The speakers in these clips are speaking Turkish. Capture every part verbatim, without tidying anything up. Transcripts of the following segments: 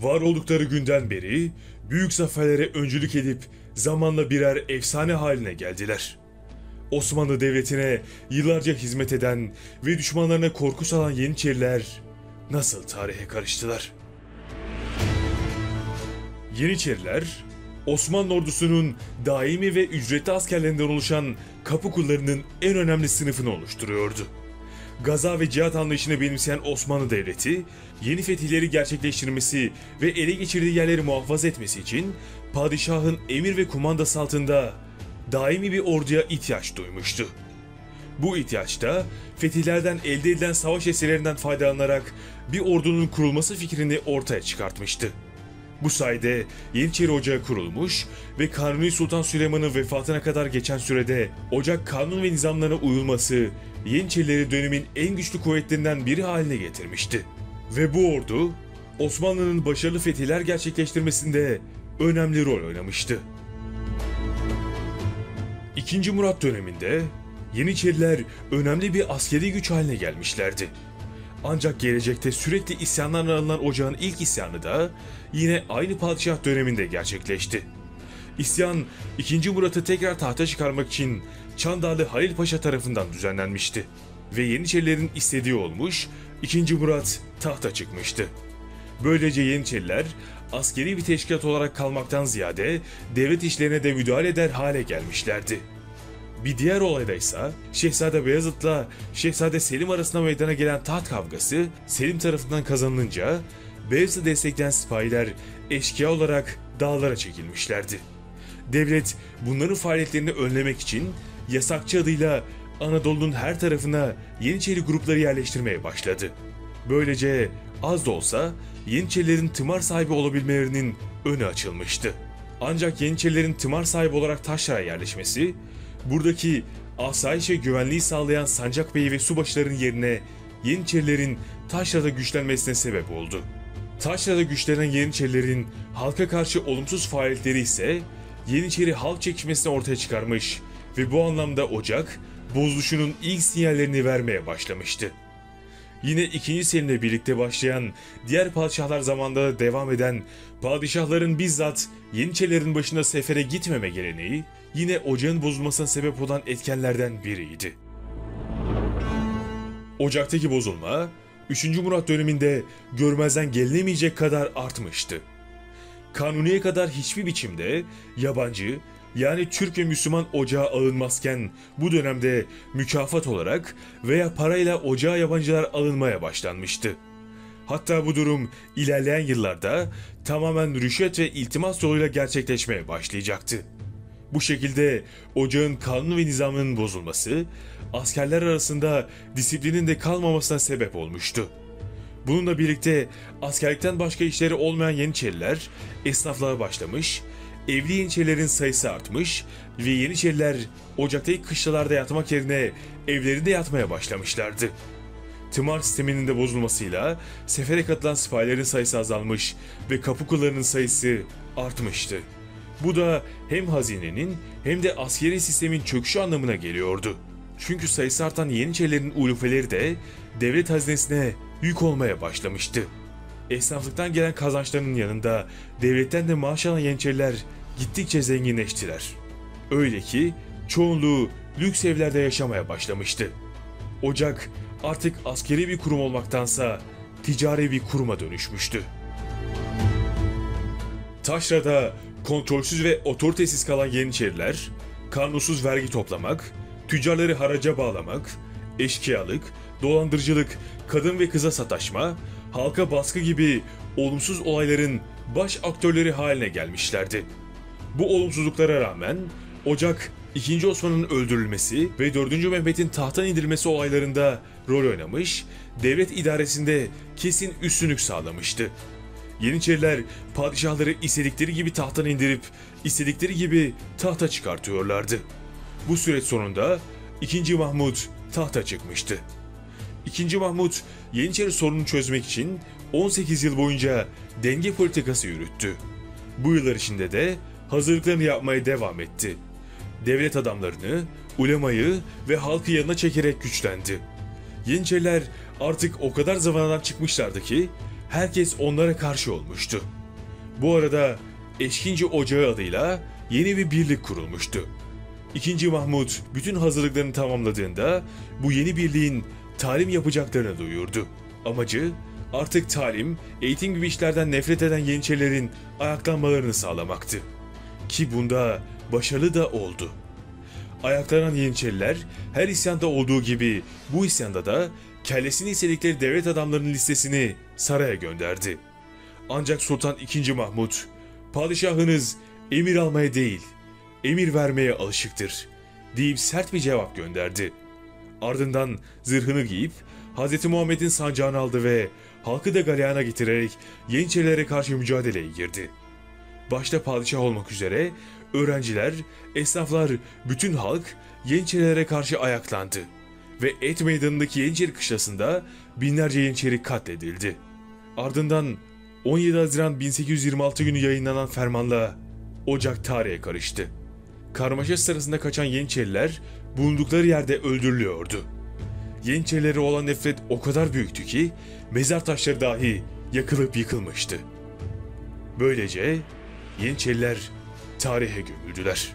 Var oldukları günden beri büyük zaferlere öncülük edip zamanla birer efsane haline geldiler. Osmanlı Devleti'ne yıllarca hizmet eden ve düşmanlarına korku salan Yeniçeriler nasıl tarihe karıştılar? Yeniçeriler, Osmanlı ordusunun daimi ve ücretli askerlerinden oluşan kapı kullarının en önemli sınıfını oluşturuyordu. Gaza ve cihat anlayışını benimseyen Osmanlı Devleti, yeni fetihleri gerçekleştirmesi ve ele geçirdiği yerleri muhafaza etmesi için padişahın emir ve kumandası altında daimi bir orduya ihtiyaç duymuştu. Bu ihtiyaçta fetihlerden elde edilen savaş esirlerinden faydalanarak bir ordunun kurulması fikrini ortaya çıkartmıştı. Bu sayede Yeniçeri Ocağı kurulmuş ve Kanuni Sultan Süleyman'ın vefatına kadar geçen sürede Ocak kanun ve nizamlarına uyulması Yeniçerileri dönemin en güçlü kuvvetlerinden biri haline getirmişti. Ve bu ordu Osmanlı'nın başarılı fetihler gerçekleştirmesinde önemli rol oynamıştı. İkinci Murat döneminde Yeniçeriler önemli bir askeri güç haline gelmişlerdi. Ancak gelecekte sürekli isyanlarla alınan ocağın ilk isyanı da yine aynı padişah döneminde gerçekleşti. İsyan ikinci. Murat'ı tekrar tahta çıkarmak için Çandarlı Halil Paşa tarafından düzenlenmişti. Ve Yeniçerilerin istediği olmuş, ikinci. Murat tahta çıkmıştı. Böylece Yeniçeriler askeri bir teşkilat olarak kalmaktan ziyade devlet işlerine de müdahale eder hale gelmişlerdi. Bir diğer olayda ise Şehzade Beyazıt'la Şehzade Selim arasında meydana gelen taht kavgası Selim tarafından kazanılınca Beyazıt'ı destekleyen sipahiler eşkıya olarak dağlara çekilmişlerdi. Devlet bunların faaliyetlerini önlemek için yasakçı adıyla Anadolu'nun her tarafına Yeniçeri grupları yerleştirmeye başladı. Böylece az da olsa Yeniçerilerin tımar sahibi olabilmelerinin önü açılmıştı. Ancak Yeniçerilerin tımar sahibi olarak taşraya yerleşmesi, buradaki asayiş ve güvenliği sağlayan Sancakbey ve subaşıların yerine Yeniçerilerin taşrada güçlenmesine sebep oldu. Taşrada güçlenen Yeniçerilerin halka karşı olumsuz faaliyetleri ise Yeniçeri halk çekişmesini ortaya çıkarmış ve bu anlamda Ocak, bozuluşunun ilk sinyallerini vermeye başlamıştı. Yine ikinci. Selim'le birlikte başlayan, diğer padişahlar zamanında da devam eden padişahların bizzat Yeniçerilerin başında sefere gitmeme geleneği, yine ocağın bozulmasına sebep olan etkenlerden biriydi. Ocaktaki bozulma, üçüncü. Murat döneminde görmezden gelinemeyecek kadar artmıştı. Kanuni'ye kadar hiçbir biçimde yabancı, yani Türk ve Müslüman ocağa alınmazken bu dönemde mükafat olarak veya parayla ocağa yabancılar alınmaya başlanmıştı. Hatta bu durum ilerleyen yıllarda tamamen rüşvet ve iltimas yoluyla gerçekleşmeye başlayacaktı. Bu şekilde ocağın kanun ve nizamının bozulması, askerler arasında disiplinin de kalmamasına sebep olmuştu. Bununla birlikte askerlikten başka işleri olmayan Yeniçeriler esnaflığa başlamış, evli Yeniçerilerin sayısı artmış ve Yeniçeriler ocaktaki kışlalarda yatmak yerine evlerinde yatmaya başlamışlardı. Tımar sisteminin de bozulmasıyla sefere katılan sipahilerin sayısı azalmış ve kapı kullarının sayısı artmıştı. Bu da hem hazinenin hem de askeri sistemin çöküşü anlamına geliyordu. Çünkü sayısı artan Yeniçerilerin ulufeleri de devlet hazinesine yük olmaya başlamıştı. Esnaflıktan gelen kazançlarının yanında devletten de maaş alan Yeniçeriler gittikçe zenginleştiler. Öyle ki çoğunluğu lüks evlerde yaşamaya başlamıştı. Ocak artık askeri bir kurum olmaktansa ticari bir kuruma dönüşmüştü. Taşrada kontrolsüz ve otoritesiz kalan Yeniçeriler, kanunsuz vergi toplamak, tüccarları haraca bağlamak, eşkıyalık, dolandırıcılık, kadın ve kıza sataşma, halka baskı gibi olumsuz olayların baş aktörleri haline gelmişlerdi. Bu olumsuzluklara rağmen Ocak, ikinci. Osman'ın öldürülmesi ve dördüncü. Mehmet'in tahttan indirilmesi olaylarında rol oynamış, devlet idaresinde kesin üstünlük sağlamıştı. Yeniçeriler padişahları istedikleri gibi tahttan indirip istedikleri gibi tahta çıkartıyorlardı. Bu süreç sonunda ikinci. Mahmut tahta çıkmıştı. ikinci. Mahmut Yeniçeri sorununu çözmek için on sekiz yıl boyunca denge politikası yürüttü. Bu yıllar içinde de hazırlıklarını yapmaya devam etti. Devlet adamlarını, ulemayı ve halkı yanına çekerek güçlendi. Yeniçeriler artık o kadar zıvanadan çıkmışlardı ki herkes onlara karşı olmuştu. Bu arada Eşkinci Ocağı adıyla yeni bir birlik kurulmuştu. İkinci Mahmut bütün hazırlıklarını tamamladığında bu yeni birliğin talim yapacaklarını duyurdu. Amacı artık talim, eğitim gibi işlerden nefret eden Yeniçerilerin ayaklanmalarını sağlamaktı. Ki bunda başarılı da oldu. Ayaklanan Yeniçeriler her isyanda olduğu gibi bu isyanda da kellesini istedikleri devlet adamlarının listesini saraya gönderdi. Ancak Sultan ikinci Mahmut, "Padişahınız emir almaya değil, emir vermeye alışıktır," deyip sert bir cevap gönderdi. Ardından zırhını giyip Hz. Muhammed'in sancağını aldı ve halkı da galeyana getirerek Yeniçerilere karşı mücadeleye girdi. Başta padişah olmak üzere öğrenciler, esnaflar, bütün halk Yeniçerilere karşı ayaklandı ve Et Meydanı'ndaki Yeniçeri kışlasında binlerce Yeniçeri katledildi. Ardından on yedi Haziran bin sekiz yüz yirmi altı günü yayınlanan fermanla Ocak tarihe karıştı. Karmaşa sırasında kaçan Yeniçeriler bulundukları yerde öldürülüyordu. Yeniçerilere olan nefret o kadar büyüktü ki mezar taşları dahi yakılıp yıkılmıştı. Böylece Yeniçeriler tarihe gömüldüler.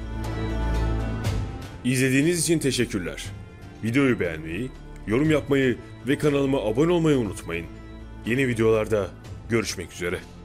İzlediğiniz için teşekkürler. Videoyu beğenmeyi, yorum yapmayı ve kanalıma abone olmayı unutmayın. Yeni videolarda görüşmek üzere.